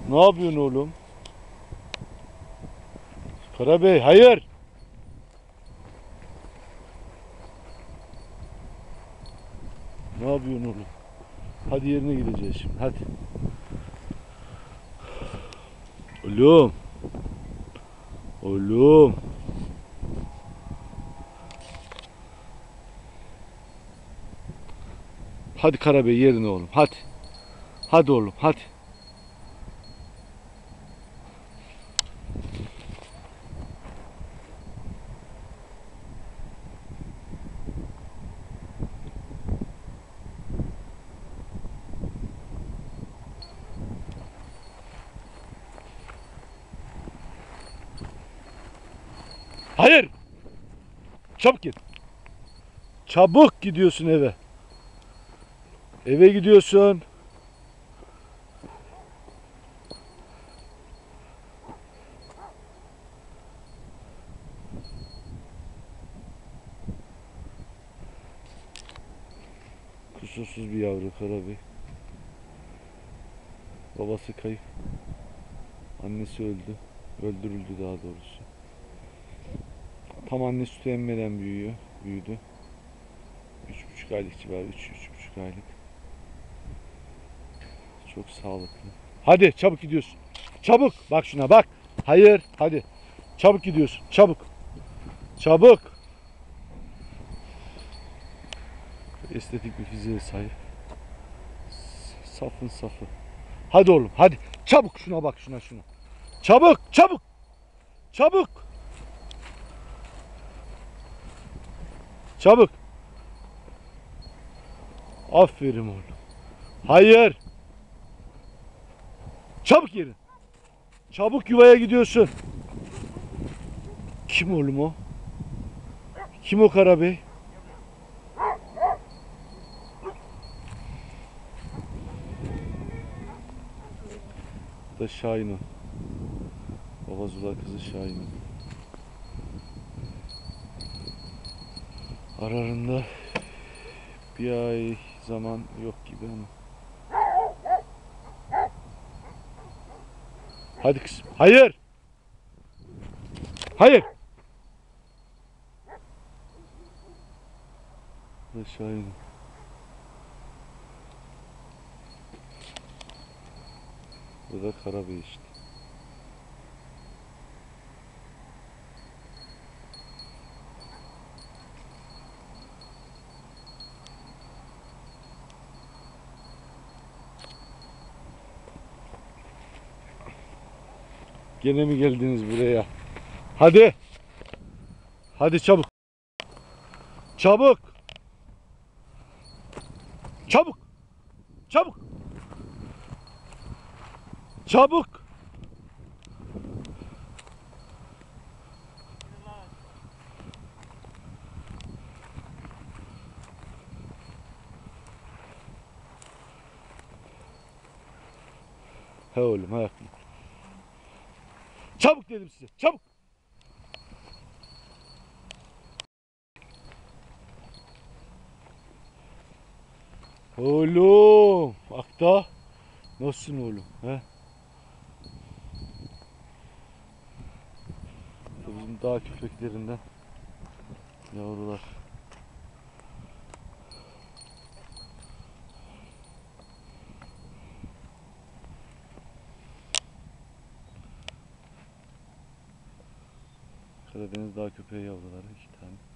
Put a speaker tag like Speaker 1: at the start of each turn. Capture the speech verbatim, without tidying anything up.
Speaker 1: Ne yapıyorsun oğlum? Karabey hayır. Ne yapıyorsun oğlum? Hadi yerine gideceğiz şimdi hadi. Oğlum. Oğlum. Hadi Karabey yerine oğlum hadi. Hadi oğlum hadi. Hayır. Çabuk git. Çabuk gidiyorsun eve. Eve gidiyorsun. Kusursuz bir yavru Karabey. Babası kayıp. Annesi öldü. Öldürüldü daha doğrusu. Tam anne sütü emmeden büyüyor. Büyüdü. Üç buçuk aylık civarı. Üç, üç buçuk aylık. Çok sağlıklı. Hadi çabuk gidiyorsun. Çabuk. Bak şuna bak. Hayır. Hadi. Çabuk gidiyorsun. Çabuk. Çabuk. Estetik bir fiziğe sahip. Safın safı. Hadi oğlum hadi. Çabuk şuna bak şuna şuna. Çabuk çabuk. Çabuk. Çabuk. Aferin oğlum. Hayır. Çabuk yerin. Çabuk yuvaya gidiyorsun. Kim oğlum o? Kim o Karabey? Bu da Şahin o. Baba Zula kızı Şahin o. Aralarında bir ay zaman yok gibi ama. Hadi kızım. Hayır. Hayır. Bu da Şahin o. Bu da Karabey işte. Gene mi geldiniz buraya? Hadi. Hadi çabuk. Çabuk. Çabuk. Çabuk. Çabuk. He oğlum he. Çabuk dedim size. Çabuk. Oğlum. Akta. Nasılsın oğlum? He? Bizim dağ köpeklerinden yavrular. Karadeniz dağ köpeği yavruları iki tane.